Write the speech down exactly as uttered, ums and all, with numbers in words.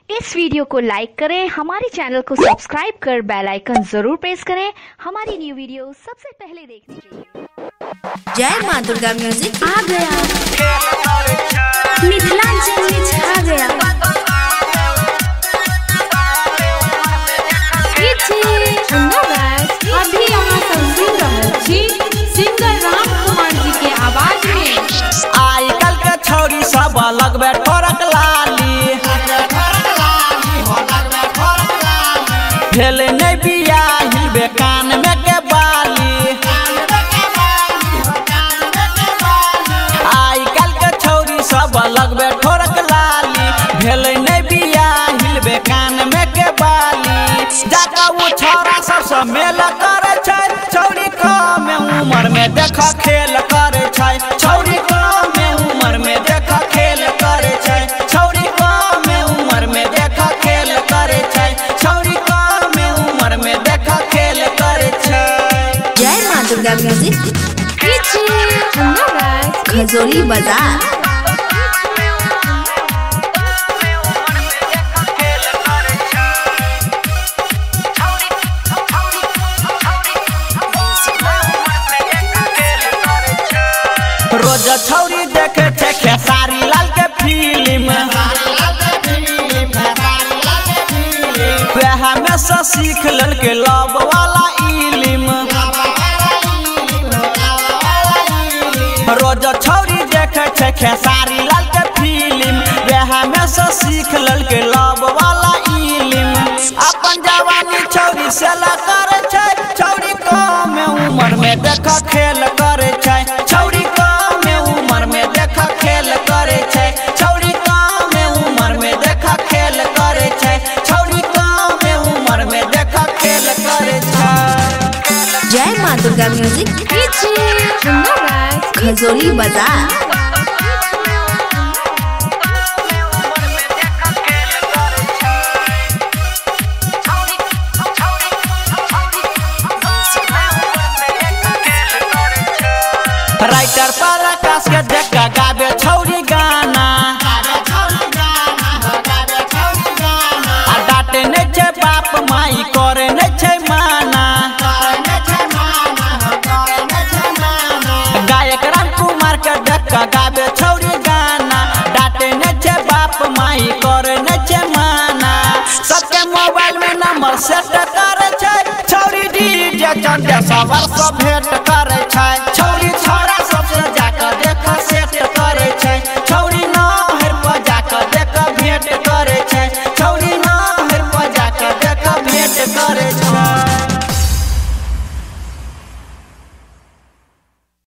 इस video को लाइक करें, हमारे चैनल को सब्सक्राइब कर बेल आइकन जरूर प्रेस करें हमारी न्यू वीडियो सबसे पहले देखने के लिए। जय माँ दुर्गा म्यूजिक आ गया, मिथिलांचल में छा गया। अभी यहाँ सब सुन रहे छी सिंगर राम कुमार जी के आवाज में। आई कल के छौरी सब लगबे ठोरक लाली, भेल नहीं बिया हिलबे कान में के बाली। आई कल के छौरी सब लगबे ठोरक लाली, भेल नहीं बिया हिलबे कान में के बाली। जाका वो छौरा सबसे मेल करे छै, छौरी कम उम्र में देख खेल करे छै। छौरी कम उम्र में देख खेल करे छै, छौरी कम उम्र में देख खेल करे छै, छौरी कम उम्र में देख खेल करे छै। जय माँ दुर्गा म्यूजिक खजोली बाजार। रोज छौरी देखे छे खेसारी लाल के फिल्म, वह में से सीख लेल के लव वाला इल्म। रोज छौरी देखे छे खेसारी लाल के फिल्म, वह में से सीख लेल के लव वाला इल्म। अपन जवानी छौरी से ला करे छै, छौरी कम उम्र में देख खेल करे छै, छौरी कम उम्र में देख खेल करे छै, छौरी कम उम्र में देख खेल करे छै, छौरी कम उम्र में देख खेल करे छै। जय माँ दुर्गा म्यूजिक खजोली बाजार। राइटर पर आकाश के देख गावे छौरी गाना, आ डाटे नहीं छे बाप माई करे नहीं छे माना। गायक राम कुमार के देख गावे छौरी गाना, डाटे नहीं छे बाप माई करे नहीं छे माना। सबके मोबाइल में नंबर सेट करे छै, छौरी डीजे चंदे सवर से भेंट